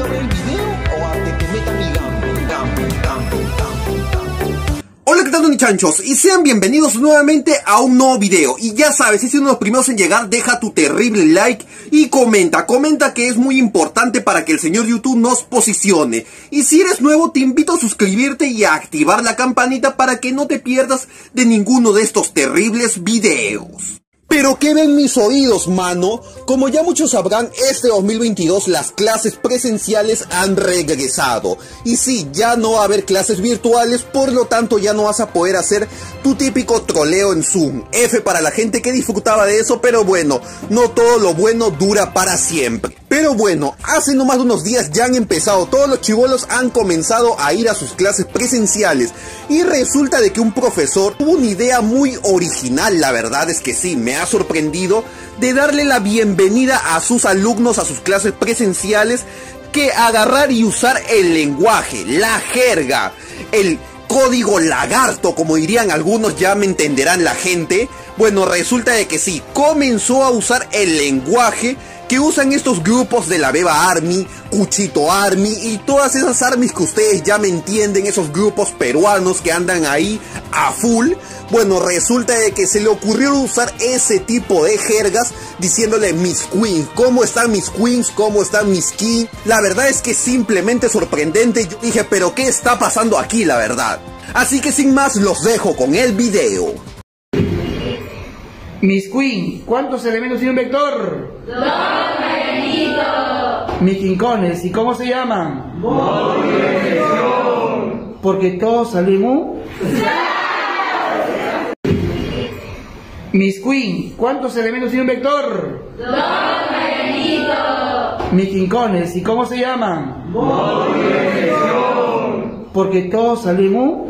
a ver el video o a que te meta mi gambo? Hola, ¿qué tal, Onichanchos? Y sean bienvenidos nuevamente a un nuevo video. Y ya sabes, si eres uno de los primeros en llegar, deja tu terrible like y comenta que es muy importante para que el señor YouTube nos posicione. Y si eres nuevo, te invito a suscribirte y a activar la campanita para que no te pierdas de ninguno de estos terribles videos. Pero ¿qué ven mis oídos, mano? Como ya muchos sabrán, este 2022 las clases presenciales han regresado. Y sí, ya no va a haber clases virtuales, por lo tanto ya no vas a poder hacer tu típico troleo en Zoom. F para la gente que disfrutaba de eso, pero bueno, no todo lo bueno dura para siempre. Pero bueno, hace no más de unos días ya han empezado, todos los chibolos han comenzado a ir a sus clases presenciales. Y resulta de que un profesor tuvo una idea muy original, la verdad es que sí, me ha sorprendido, de darle la bienvenida a sus alumnos a sus clases presenciales, que agarrar y usar el lenguaje, la jerga, el código lagarto, como dirían algunos, ya me entenderán la gente. Bueno, resulta de que sí, comenzó a usar el lenguaje que usan estos grupos de la Beba Army, Cuchito Army y todas esas armies que ustedes ya me entienden, esos grupos peruanos que andan ahí a full. Bueno, resulta de que se le ocurrió usar ese tipo de jergas diciéndole mis queens, ¿cómo están mis queens? ¿Cómo están mis kings? La verdad es que es simplemente sorprendente. Yo dije, pero ¿qué está pasando aquí, la verdad? Así que sin más, los dejo con el video. Mis queen, ¿cuántos elementos tiene un vector? 2, Marianito. Mis quincones, ¿y cómo se llaman? Movimiento. Porque todos salimos. Mis queen, ¿cuántos elementos tiene un vector? 2, Marianito. Mis quincones, ¿y cómo se llaman? Movimiento. Porque todos salimos.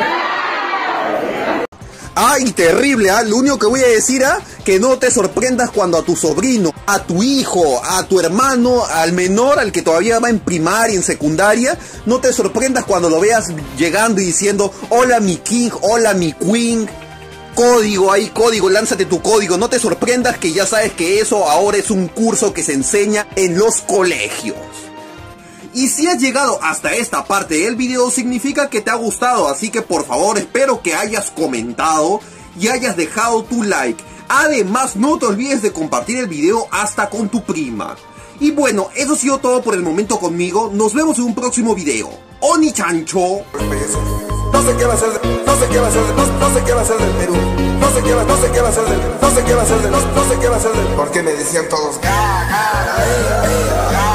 ¡Ay, terrible! Lo único que voy a decir, que no te sorprendas cuando a tu sobrino, a tu hijo, a tu hermano, al menor, al que todavía va en primaria, en secundaria, no te sorprendas cuando lo veas llegando y diciendo, hola mi king, hola mi queen, código, ahí código, lánzate tu código. No te sorprendas, que ya sabes que eso ahora es un curso que se enseña en los colegios. Y si has llegado hasta esta parte del video, significa que te ha gustado, así que por favor espero que hayas comentado y hayas dejado tu like. Además, no te olvides de compartir el video hasta con tu prima. Y bueno, eso ha sido todo por el momento conmigo. Nos vemos en un próximo video. Onichancho. No sé qué va a ser, no sé qué va a ser, no sé qué va a ser del Perú. No sé qué va a ser del, no sé qué va a ser del, no sé qué va a ser del. Porque me decían todos,